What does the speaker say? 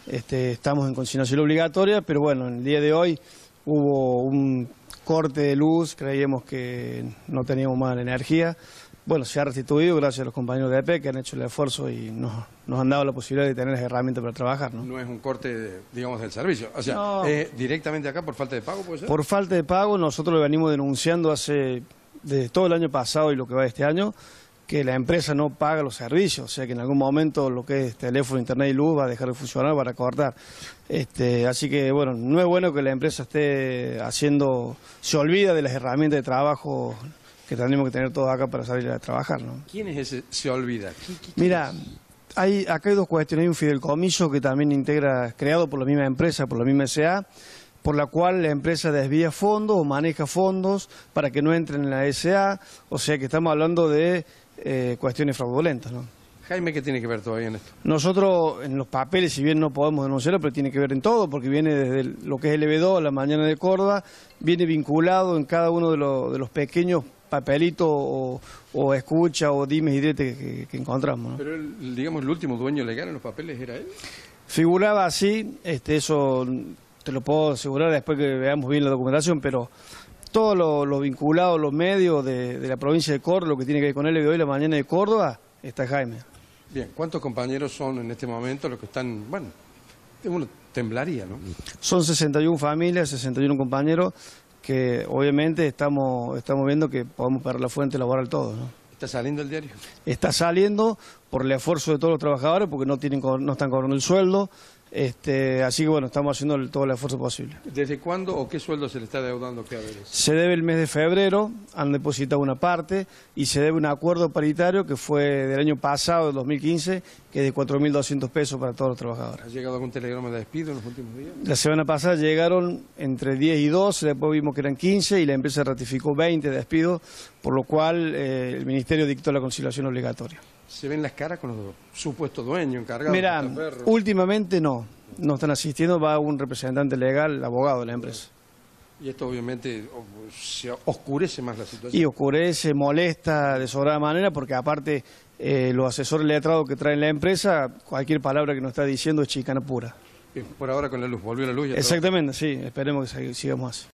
estamos en consignación obligatoria, pero bueno, en el día de hoy hubo un corte de luz, creíamos que no teníamos más energía. Bueno, se ha restituido gracias a los compañeros de EP que han hecho el esfuerzo y nos han dado la posibilidad de tener las herramientas para trabajar, ¿no? No es un corte, digamos, del servicio. O sea, No. directamente acá por falta de pago, ¿puede ser? Por falta de pago, nosotros lo venimos denunciando desde todo el año pasado y lo que va de este año, que la empresa no paga los servicios, o sea que en algún momento lo que es teléfono, internet y luz va a dejar de funcionar para cortar. Así que bueno, no es bueno que la empresa esté se olvida de las herramientas de trabajo que tenemos que tener todos acá para salir a trabajar, ¿no? ¿Quién es ese se olvida? Mira, acá hay dos cuestiones. Hay un fideicomiso que también integra, creado por la misma empresa, por la misma SA, por la cual la empresa desvía fondos o maneja fondos para que no entren en la SA, o sea que estamos hablando de cuestiones fraudulentas, ¿no? Jaime, ¿qué tiene que ver todavía en esto? Nosotros en los papeles, si bien no podemos denunciarlo, pero tiene que ver en todo, porque viene desde lo que es el EB2, la mañana de Córdoba, viene vinculado en cada uno de los pequeños papelitos o escucha o dimes y diretes que encontramos, ¿no? Pero digamos, el último dueño legal en los papeles era él. Figuraba así, eso te lo puedo asegurar después que veamos bien la documentación, pero todo lo vinculado, los medios de la provincia de Córdoba, lo que tiene que ver con el EB2 y la mañana de Córdoba, está Jaime. Bien, ¿cuántos compañeros son en este momento los que están, bueno, uno temblaría, ¿no? Son 61 familias, 61 compañeros, que obviamente estamos viendo que podemos perder la fuente laboral todos, ¿no? ¿Está saliendo el diario? Está saliendo por el esfuerzo de todos los trabajadores, porque no están cobrando el sueldo, así que bueno, estamos haciendo todo el esfuerzo posible. ¿Desde cuándo o qué sueldo se le está deudando cada vez? Se debe el mes de febrero, han depositado una parte, y se debe un acuerdo paritario que fue del año pasado, del 2015, que es de 4.200 pesos para todos los trabajadores. ¿Ha llegado algún telegrama de despido en los últimos días? La semana pasada llegaron entre 10 y 12, después vimos que eran 15 y la empresa ratificó 20 despidos, por lo cual el Ministerio dictó la conciliación obligatoria. ¿Se ven las caras con los supuestos dueños, encargados? Mira, últimamente no están asistiendo, va un representante legal, abogado de la empresa. Y esto obviamente se oscurece más la situación. Y oscurece, molesta de sobrada manera, porque aparte los asesores letrados que traen la empresa, cualquier palabra que nos está diciendo es chicana pura. Por ahora con la luz, volvió la luz. Exactamente, sí, esperemos que sigamos así.